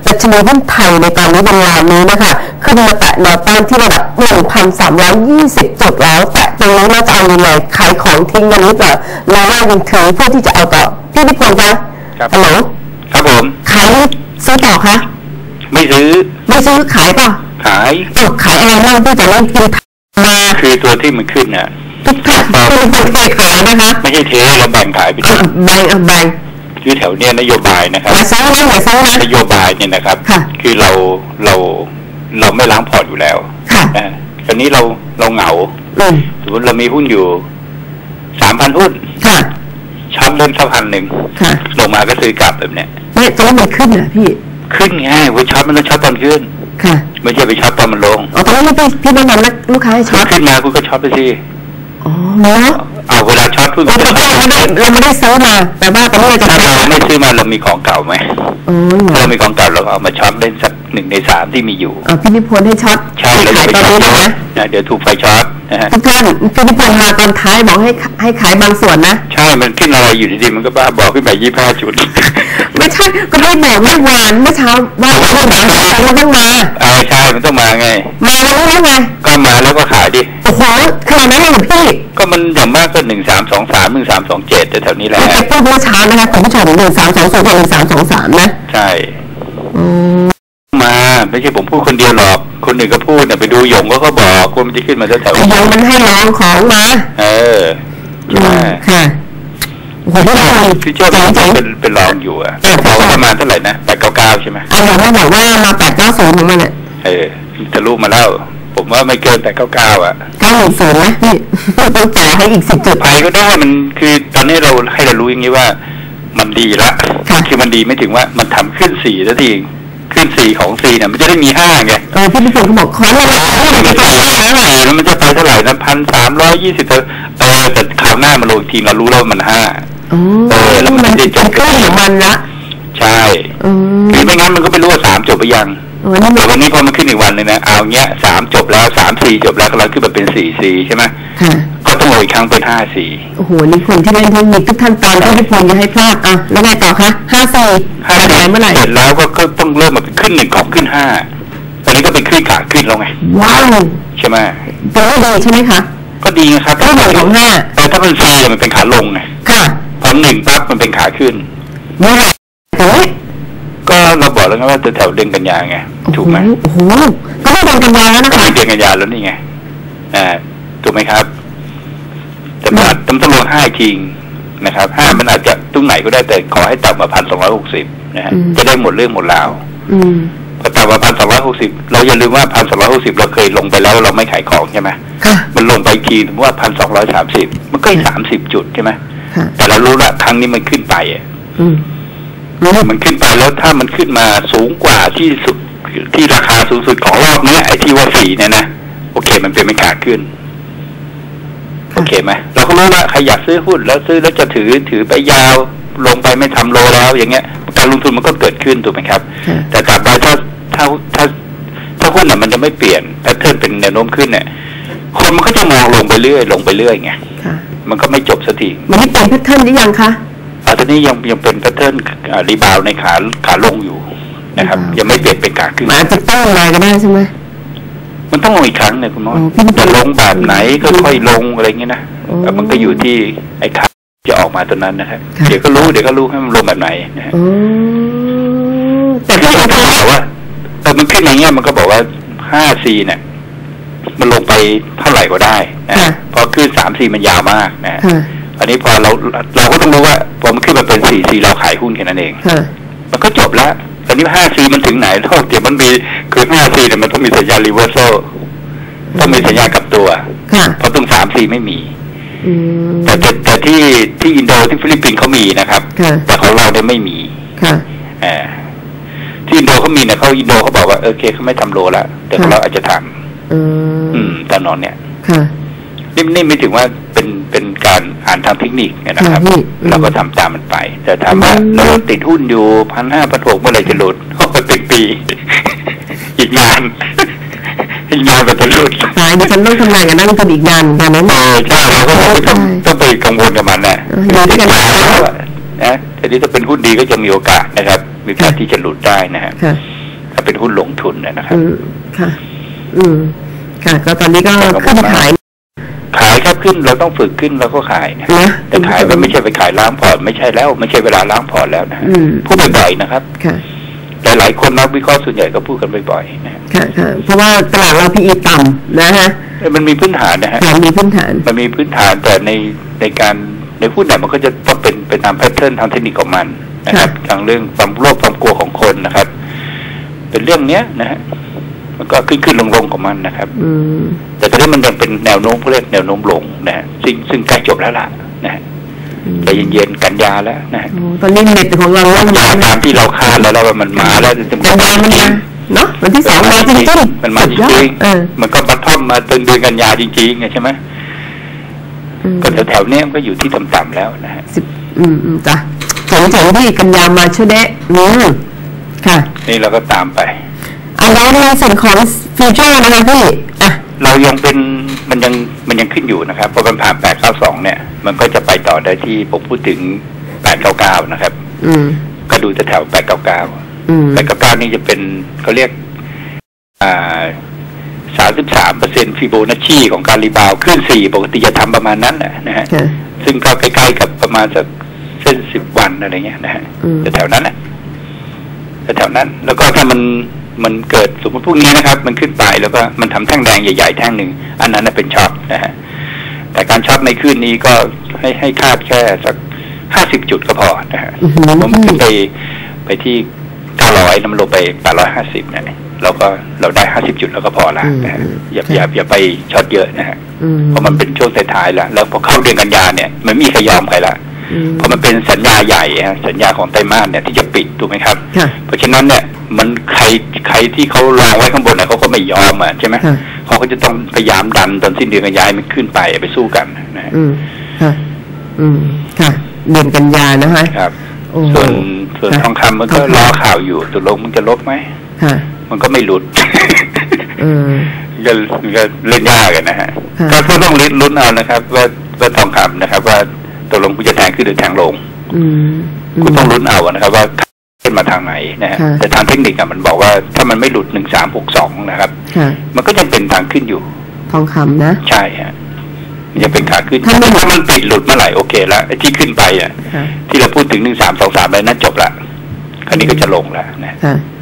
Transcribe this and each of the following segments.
ดัชนีหุ้นไทยในตอนนี้บนราวนี้นะคะขึ้นมาแตะแนวต้านที่ระดับ 1,320 จุดแล้วแต่ตรงนี้น่าจะเอายังไงขายของทิ้งกันหรือเปล่าแล้วว่ายังถือเพื่อที่จะเอาต่อพี่นิพนธ์คะฮัลโหลครับผมขายซื้อต่อคะไม่ซื้อขายป่ะขายอะไรบ้างที่จะเล่นกินมาคือตัวที่มันขึ้นน่ะทุกท่านเป็นขายนะคะไม่ใช่เทเราแบ่งขายไปด้วยแบ่งคือแถวเนี้ยนโยบายนะครับนโยบายเนี่ยนะครับคือเราไม่ล้างพอร์ตอยู่แล้วตอนนี้เราเหงาสมมติเรามีหุ้นอยู่ 3,000 หุ้นช็อตเล่นสัก1,000ลงมาก็ซื้อกลับแบบเนี้ยไม่ตอนมันขึ้นอ่ะพี่ขึ้นไงว่าช็อตมันต้องช็อตตอนขึ้นไม่ใช่ไปช็อตตอนมันลงตอนนี้พี่ไม่นำลูกค้าให้ช็อตขึ้นมาคุณก็ช็อตไปสิเนาะเวลาช็อตคุณเราไม่ได้ซื้อมาแต่ว่าตอนนี้เราไม่ซื้อมาเรามีของเก่าไหมเรามีของเก่าเราเอามาช็อตเล่นสัก1 ใน 3ที่มีอยู่พี่นิพนธ์ให้ช็อตใช่แล้วไปช็อตนะเดี๋ยวถูกไฟช็อตทุกท่านพี่นิพนธ์มาตอนท้ายบอกให้ขายบางส่วนนะใช่มันขึ้นอะไรอยู่ดีๆมันก็บ้าบอกขึ้นไป25 จุดไม่ใช่ก็ไม่บอกเมื่อวานเมื่อเช้าว่าเราต้องมาใช่มันต้องมาไงมาแล้วไงก็มาแล้วก็ขายดิโอ้โหขนาดนั้นเลยพี่ก็มันอย่างมากก็1323 1327แต่แถวนี้แหละพูดเมื่อเช้านะคะคุณผู้ชม1322 1323นะใช่มาไม่ใช่ผมพูดคนเดียวหรอกคนอื่นก็พูดเนี่ยไปดูหยงก็บอกว่ามันจะขึ้นมาแถวหยงมันให้ลองของมาค่ะโอ้โหพี่เจ้าเป็นรองอยู่อ่ะเขาประมาณเท่าไหร่นะ899ใช่ไหมเราไม่บอกว่ามา890ของมันเนี่ยทะลุมาแล้วผมว่าไม่เกิน899อ่ะ 910นะพี่ต้องจ่ายให้อีก10 จุดไปก็ได้มันคือตอนนี้เราให้เรารู้อย่างนี้ว่ามันดีละคือมันดีไม่ถึงว่ามันทำขึ้น4แล้วทีขึ้น4ของ4เนี่ยมันจะได้มี5ไงพี่นิพนธ์เขาบอกขอเลยแล้วมันจะไปเท่าไหร่นะ1,320แต่คราวหน้ามาลงทีเรารู้แล้วมัน5 แล้วมันจะจบขึ้นของมันละใช่คือไม่งั้นมันก็ไม่รู้ว่า3จบไปยังแต่วันนี้พอมันขึ้นอีกวันเลยนะเอาเงี้ย3จบแล้ว3 4จบแล้วก็เราขึ้นมาเป็น4 4ใช่ไหมก็ต้องอีกครั้งเป็น5 4 โอ้โหนี่คนที่เล่นเทคนิคทุกขั้นตอนพี่นิพนธ์อย่าให้พลาดแล้วไงต่อคะ5 4เมื่อไหร่เสร็จแล้วก็ต้องเริ่มมาเป็นขึ้น1ของขึ้น5ตอนนี้ก็เป็นขึ้นขาขึ้นแล้วไงว้าวใช่ไหมก็ดีใช่ไหมคะก็ดีนะครับก็1ของ5 แต่ถ้าเป็น4มันเป็นขาลงไงค่ะพอ1ปั๊บมันเป็นขาขึ้นเมื่อไหร่ก็เราบอกแล้วว่าจะแถวเดือนกันยาไงถูกไหมโอ้โหก็ไม่เดือนกันยาแล้วนะคะเดือนกันยาแล้วนี่ไงถูกไหมครับแต่ต้องลง5จริงนะครับ5มันอาจจะตรงไหนก็ได้แต่ขอให้ต่ำกว่า1,260นะฮะจะได้หมดเรื่องหมดราวพอต่ำกว่า1,260เราอย่าลืมว่า1,260เราเคยลงไปแล้วเราไม่ขายของใช่ไหมมันลงไปทีถึงว่า1,230มันก็30 จุดใช่ไหมแต่เรารู้ละครั้งนี้มันขึ้นไปมันขึ้นไปแล้วถ้ามันขึ้นมาสูงกว่าที่สุดที่ราคาสูงสุดของรอบนี้ไอ้ที่ว่า4เนี่ยนะโอเคมันเป็นไม่ขาขึ้นโอเคไหมเราก็รู้ว่าใครอยากซื้อหุ้นแล้วซื้อแล้วจะถือไปยาวลงไปไม่ทำโลแล้วอย่างเงี้ยการลงทุนมันก็เกิดขึ้นถูกไหมครับแต่กลับไปถ้าหุ้นน่ะมันจะไม่เปลี่ยนแพทเทิร์นเป็นแนวโน้มขึ้นเนี่ยคนมันก็จะมองลงไปเรื่อยไงมันก็ไม่จบสักทีมันไม่เป็นแพทเทิร์นหรือยังคะตอนนี้ยังเป็นแพทเทิร์นรีบาวในขาลงอยู่นะครับยังไม่เปลี่ยนเป็นขาขึ้นอาจจะต้องอะไรก็ได้ใช่ไหมมันต้องลงอีกครั้งเนี่ยคุณน้อยจะลงแบบไหนก็ค่อยลงอะไรเงี้ยนะมันก็อยู่ที่ไอ้ขาจะออกมาตอนนั้นนะครับเดี๋ยวก็รู้ให้มันลงแบบไหนนะฮะแต่ที่เขาบอกว่ามันขึ้นอย่างเงี้ยมันก็บอกว่า5-4เนี่ยมันลงไปเท่าไหร่ก็ได้นะพอขึ้น3-4มันยาวมากนะอันนี้พอเราก็ต้องรู้ว่าพอมันขึ้นมาเป็น4-4เราขายหุ้นแค่นั้นเองมันก็จบแล้วตอนนี้5-4มันถึงไหนเท่าเดี๋ยวมันมีคือ5-4เนี่ยมันต้องมีสัญญาณรีเวอร์โซต้องมีสัญญาณกลับตัวเพราะตรง3-4ไม่มีแต่ที่อินโดที่ฟิลิปปินส์เขามีนะครับแต่ของเราเนี่ยไม่มีที่อินโดเขามีเนี่ยอินโดเขาบอกว่าโอเคเขาไม่ทำโลแล้วแต่ของเราอาจจะทำตอนนอนเนี่ยนี่ไม่ถึงว่าเป็นการอ่านทางเทคนิคนะครับเราก็ทำตามมันไปแต่ถามว่าเราติดหุ้นอยู่1,500-1,600เมื่อไหร่จะหลุดเป็นปีอีกนานแบบจะหลุดดิฉันต้องทำงานกับนักลงทุนอีกนานตอนนั้นใช่เราก็ต้องไปกังวลกับมันนะแต่ทีนี้ถ้าเป็นหุ้นดีก็จะมีโอกาสนะครับมีโอกาสที่จะหลุดได้นะฮะถ้าเป็นหุ้นลงทุนนะครับค่ะค่ะก็ตอนนี้ก็ขึ้นขายครับขึ้นเราต้องฝึกขึ้นเราก็ขายนะแต่ขายไม่ใช่ไปขายล้างพอร์ตไม่ใช่แล้วไม่ใช่เวลาล้างพอร์ตแล้วนะพูดบ่อยๆนะครับหลายคนนักวิเคราะห์ส่วนใหญ่ก็พูดกันบ่อยๆนะค่ะเพราะว่าตลาดเรา PE ต่ำนะฮะมันมีพื้นฐานนะฮะมันมีพื้นฐานแต่ในการในหุ้นเนี่ยมันก็จะต้องเป็นไปตามแพทเทิร์นทางเทคนิคของมันนะครับทางเรื่องความโลภความกลัวของคนนะครับเป็นเรื่องเนี้ยนะฮะมันก็ขึ้นลงของมันนะครับแต่ตอนนี้มันยังเป็นแนวโน้มเรียกแนวโน้มลงนะฮะซึ่งใกล้จบแล้วล่ะนะฮะใจเย็นๆกันยาแล้วนะฮะตอนนี้เน็ตของเราตามที่เราคาดแล้วว่ามันมาแล้วกันยามันมาเนาะวันที่2มาจริงๆมันมาจริงๆมันก็บัตทอมมาเดือนกันยาจริงๆใช่ไหมก็แถวๆนี้มันก็อยู่ที่ต่ำๆแล้วนะฮะจ้ะถึงที่กันยามาช่วยเดะค่ะนี่เราก็ตามไปแล้วในส่วนของฟิวเจอร์นะคะพี่เรายังเป็นมันยังขึ้นอยู่นะครับพอมันผ่าน892เนี่ยมันก็จะไปต่อได้ที่ผมพูดถึง899นะครับก็ดูแถว899นี่จะเป็นเขาเรียก33%ฟิโบนัชชีของการรีบาวขึ้น4ปกติจะทำประมาณนั้นนะฮะซึ่งก็ใกล้ๆกับประมาณสักเส้น10วันอะไรเงี้ยนะฮะแถวนั้นแถวนั้นแล้วก็ถ้ามันเกิดสมมติพวกนี้นะครับมันขึ้นไปแล้วก็มันทำแท่งแดงใหญ่ๆแท่งหนึ่งอันนั้นเป็นช็อตนะฮะแต่การช็อตในคืนนี้ก็ให้คาดแค่สัก50 จุดก็พอนะฮะผมขึ้นไปที่900น้ำลงไป850นะเราได้50 จุดแล้วก็พอละนะฮะอย่าไปช็อตเยอะนะฮะเพราะมันเป็นช่วงท้ายๆแล้วพอเข้าเดือนกันยาเนี่ยมันไม่มีใครยอมใครละเพราะมันเป็นสัญญาใหญ่สัญญาของไตรมาสเนี่ยที่จะปิดถูกไหมครับเพราะฉะนั้นเนี่ยมันใครที่เขารอไว้ข้างบนเนี่ยเขาก็ไม่ยอมใช่ไหมเขาก็จะต้องพยายามดันตอนสิ้นเดือนกันยามันขึ้นไปสู้กันนะค่ะเดือนกันยานะคะครับส่วนทองคำมันก็รอข่าวอยู่ตกลงมันจะลดไหมมันก็ไม่หลุดก็เล่นยากกันนะฮะก็ต้องลุ้นเอานะครับว่าทองคำนะครับว่าตกลงคุณจะแทงขึ้นหรือแทงลงคุณต้องลุ้นเอานะครับว่าขึ้นมาทางไหนนะฮะแต่ทางเทคนิคมันบอกว่าถ้ามันไม่หลุด1362นะครับมันก็จะเป็นทางขึ้นอยู่ทองคำนะใช่ฮะมันจะเป็นขาขึ้นถ้ามันปิดหลุดเมื่อไหร่โอเคแล้วที่ขึ้นไปที่เราพูดถึง1323ไปนั้นจบละคราวนี้ก็จะลงแล้วนะ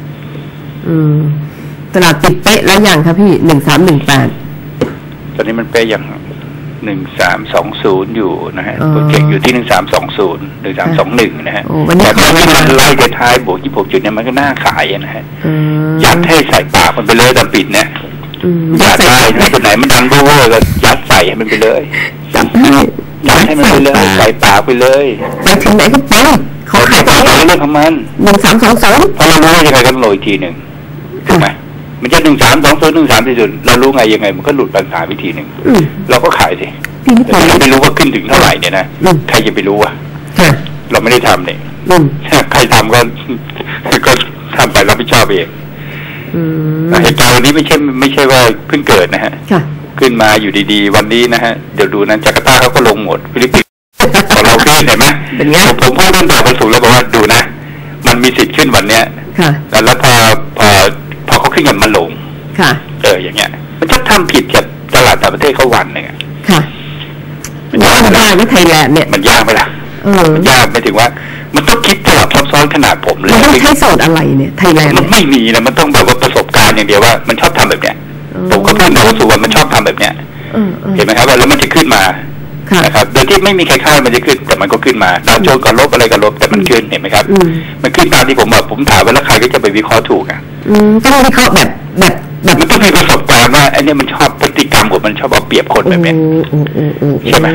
ตลาดปิดเป๊ะแล้วยังครับพี่1318 ตอนนี้มันเป๊ะยัง1320อยู่นะฮะโปรเจกต์อยู่ที่1320 1321นะฮะแต่ตอนนี้มันไล่ไปท้ายบวก26 จุดเนี่ยมันก็น่าขายนะฮะยัดให้ใส่ปากมันไปเลยตอนปิดเนี่ยยัดได้นะคนไหนมันดันเวอร์ก็ยัดใส่ให้มันไปเลยยัดให้มันไปเลยใส่ปากไปเลยไปถึงไหนก็ไปเขาขายไปเรื่องของมัน 1322 พอเรารู้ว่าจะใครก็โรยทีหนึ่งถูกไหมมันจะ1320 1340เรารู้ไงยังไงมันก็หลุดปัญหาวิธีหนึ่งเราก็ขายสิแต่เราไม่รู้ว่าขึ้นถึงเท่าไหร่เนี่ยนะใครจะไปรู้อ่ะเราไม่ได้ทำเนี่ยใครทำก็ทำไปรับผิดชอบเองเหตุการณ์วันนี้ไม่ใช่ว่าเพิ่งเกิดนะฮะขึ้นมาอยู่ดีๆวันนี้นะฮะเดี๋ยวดูนะจาการ์ตาเขาก็ลงหมดฟิลิปปินส์ของเราขึ้นเห็นไหมผมพูดเรื่องแบบวันศุกร์แล้วบอกว่าดูนะมันมีสิทธิ์ขึ้นวันเนี้ยแล้วพอเขาขึ้นกันมาลงอย่างเงี้ยมันจะทำผิดกับตลาดต่างประเทศเขาวันนึงมันยากไม่ไทยแลนด์เนี่ยมันยากไหมล่ะมันยากไม่ถึงว่ามันต้องคิดตลอดซับซ้อนขนาดผมเลยมันต้องใช้สูตรอะไรเนี่ยไทยแลนด์มันไม่มีนะมันต้องแบบว่าประสบการณ์อย่างเดียวว่ามันชอบทำแบบเนี้ยผมก็พูดในวัตถุว่ามันชอบทำแบบเนี้ยเห็นไหมครับว่าแล้วมันจะขึ้นมานะครับโดยที่ไม่มีใครคาดมันจะขึ้นแต่มันก็ขึ้นมาดาวโจนส์กับลบอะไรกับลบแต่มันขึ้นเห็นไหมครับมันขึ้นตามที่ผมบอกผมถามว่าแล้วใครก็จะไปวิเคราะห์ถูกต้องวิเคราะห์แบบมันต้องมีประสบการณ์ว่าไอ้นี่มันชอบพฤติกรรมของมันชอบเอาเปรียบคนแบบนี้ใช่ไหม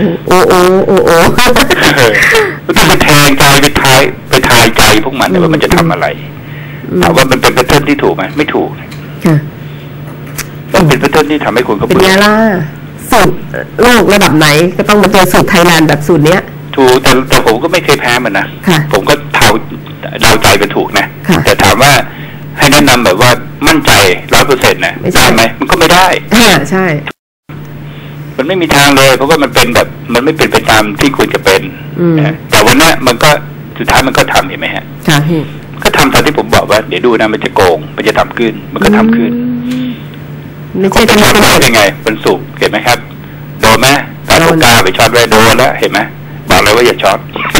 มันต้องไปแทงใจไปทายใจพวกมันว่ามันจะทำอะไรถามว่ามันเป็นแพทเทิร์นที่ถูกไหมไม่ถูกมันเป็นแพทเทิร์นที่ทำให้คนเขาเป็นไงล่ะสูตรโลกระดับไหนก็ต้องมาเจอสูตรไทยแลนด์แบบสูตรเนี้ยถูกแต่ผมก็ไม่เคยแพ้มันนะผมก็เดาใจไปถูกนะแต่ถามว่าให้แนะนำแบบว่ามั่นใจ 100% นะได้ไหมมันก็ไม่ได้ใช่มันไม่มีทางเลยเพราะว่ามันเป็นแบบมันไม่เป็นไปตามที่ควรจะเป็นแต่วันนี้มันก็สุดท้ายมันก็ทำเห็นไหมฮะใช่ก็ทำตามที่ผมบอกว่าเดี๋ยวดูนะมันจะโกงมันจะทำขึ้นมันก็ทำขึ้นไม่ใช่จะช็อตได้ยังไงเป็นสุกเห็นไหมครับโดนไหมตาตุกกาไปช็อตไว้โดนแล้วเห็นไหมบอกเลยว่าอย่าช็อต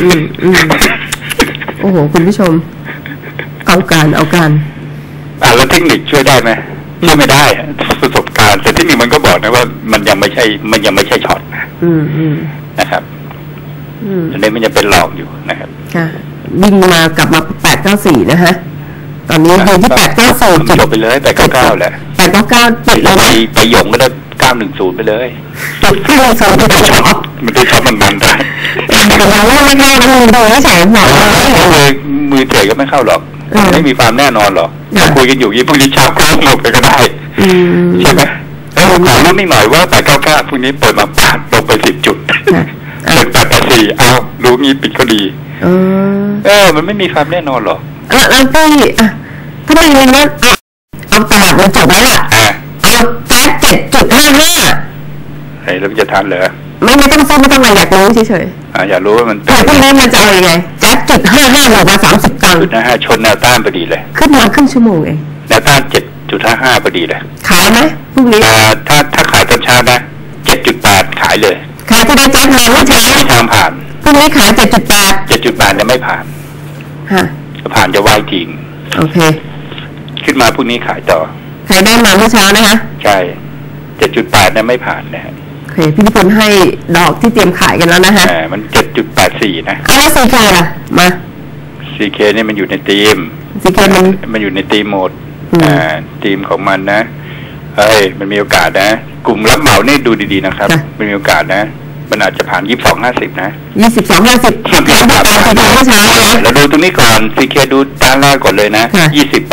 โอ้โหคุณผู้ชมเอาการแล้วเทคนิคช่วยได้ไหมช่วยไม่ได้ประสบการณ์แต่เทคนิคมันก็บอกนะว่ามันยังไม่ใช่ช็อตนะครับตอนนี้มันยังเป็นหลอกอยู่นะครับค่ะวิ่งมากลับมา894นะฮะตอนนี้อยู่ที่894 จบไปเลย899แหละ 899ปิดแล้วไปหยงก็ได้910ไปเลย 910 มันได้ช็อตมันได้แต่เราไม่เข้ามือดูไม่ใช่หรอกมือเฉยก็ไม่เข้าหรอกไม่มีความแน่นอนหรอกคุยกันอยู่ยี่พวกนี้เช้าก็หลบไปก็ได้ใช่ไหมแล้วผมถามนิดหน่อยว่า899พวกนี้เปิดมาปาดลงไป10 จุดเปิด884เอารู้งี้ปิดก็ดีมันไม่มีความแน่นอนหรอกแล้วพี่ถ้าไม่อย่างนั้นเอาตลาดมันจบแล้วเอาแจ๊ด7.55 ไอ้แล้วจะทันเหรอไม่ต้องซื้อไม่ต้องอะไรอยากรู้เฉยๆอยากรู้ว่ามันพวกนี้มันจะเอายังไงแจ๊ด7.55หลบมา30 ตังค์ชนแนวต้านพอดีเลยขึ้นมาครึ่งชั่วโมงเองแนวต้าน7.55พอดีเลยขายไหมพรุ่งนี้ถ้าขายตอนเช้านะ7.8ขายเลยขายที่ได้แจ๊ดมาเมื่อเช้าทางผ่านพรุ่งนี้ขาย 7.8จะไม่ผ่านผ่านจะไหวจริงโอเคขึ้นมาพรุ่งนี้ขายต่อขายได้มาเมื่อเช้านะคะใช่ 7.8เนี่ยไม่ผ่านนะฮะโอเคพี่นิพนธ์ให้ดอกที่เตรียมขายกันแล้วนะฮะมัน 7.84 นะแล้ว CK ล่ะมา CK เนี่ยมันอยู่ในทีม CK มันอยู่ในทีมโหมดทีมของมันนะมันมีโอกาสนะกลุ่มรับเหมาเนี่ยดูดีๆนะครับมันมีโอกาสนะมันอาจจะผ่าน22.50นะ 22.50แล้วดูตามที่เมื่อเช้าแล้วดูตรงนี้ก่อน CK ดูตามแรกก่อนเลยนะ20.10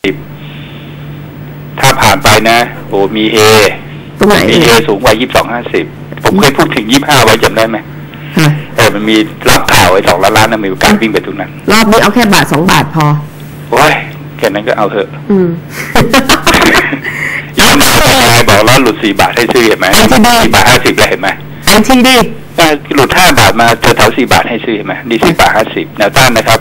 ถ้าผ่านไปนะโอ้มีA ตรงไหนมีAสูงกว่า22.50ผมเคยพูดถึง25ไว้จำได้ไหมมันมีรับข่าวไอ้2 ล้านนะมีโอกาสวิ่งไปตรงนั้นรอบนี้เอาแค่1-2 บาทพอโอ้ยแค่นั้นก็เอาเถอะยังไม่บอกแล้วหลุด4 บาทให้ซื้อเห็นไหม4.50แล้วเห็นไหม NTD หลุด5 บาทมาแถว4 บาทให้ซื้อเห็นไหมนี่4.50แนวต้านนะครับ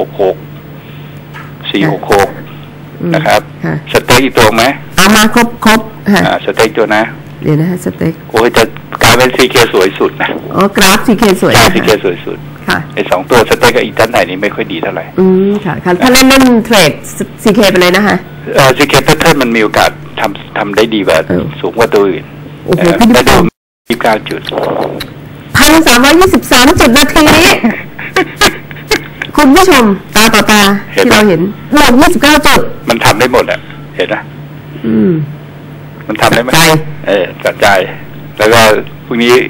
4.66นะครับสเต็กอีกตัวไหมเอามาครบสเต็กตัวนะเดี๋ยวนะฮะสเต็กโอ้ยจะกลายเป็น CK สวยสุดนะกราฟ CK สวย CK สวยสุดค่ะไอ้2 ตัวสเต็กกับอีกด้านไหนนี่ไม่ค่อยดีเท่าไหร่ค่ะถ้าเล่นเทรด CK ไปเลยนะคะ CK แพทเทิร์นมันมีโอกาสทำได้ดีกว่าสูงกว่าตัวอื่นโอ้โหพี่นิพนธ์ 29 จุด 1,323 จุดนาทีคุณผู้ชมตาต่อตาที่เราเห็นบวก29 จุดมันทำได้หมดอ่ะเห็นไหมมันทำได้ไหมจัดใจแล้วก็พรุ่งนี้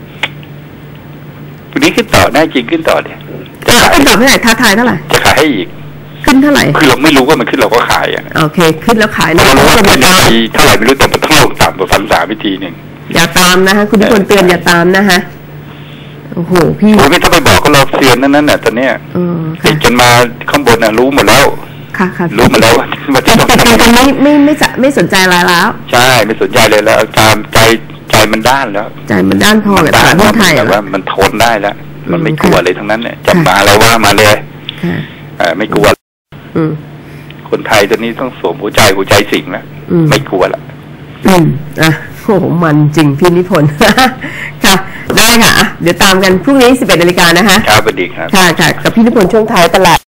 ขึ้นต่อแน่จริงขึ้นต่อเนี่ยขึ้นต่อเท่าไหร่ท้าทายเท่าไหร่จะขายให้อีกขึ้นเท่าไหร่คือเราไม่รู้ว่ามันขึ้นเราก็ขายอ่ะโอเคขึ้นแล้วขายนะเรารู้ว่ามันเท่าไหร่ไม่รู้แต่มันต้องลงต่ำกว่า1,300 วิธีหนึ่งอย่าตามนะคะคุณทุกคนเตือนอย่าตามนะคะโอ้โหพี่ไม่ต้องไปบอกเขาเราเซียนนั่นน่ะตอนเนี้ยติดกันมาข้างบนน่ะรู้หมดแล้วค่ะรู้หมดแล้วว่าจะต้องตอนนี้ไม่สนใจอะไรแล้วใช่ไม่สนใจเลยแล้วตามใจมันด้านแล้วใจมันด้านพอกับตลาดหุ้นไทยแต่ว่ามันทนได้แล้วมันไม่กลัวเลยทั้งนั้นเนี่ยจะมาอะไรว่ามาเลยไม่กลัวคนไทยตอนนี้ต้องสวมหัวใจสิงแล้วไม่กลัวละโอ้โหมันจริงพี่นิพนธ์ค่ะได้ค่ะเดี๋ยวตามกันพรุ่งนี้ 11 นาฬิกานะคะครับสวัสดีครับค่ะกับพี่นิพนธ์ช่วงท้ายตลาด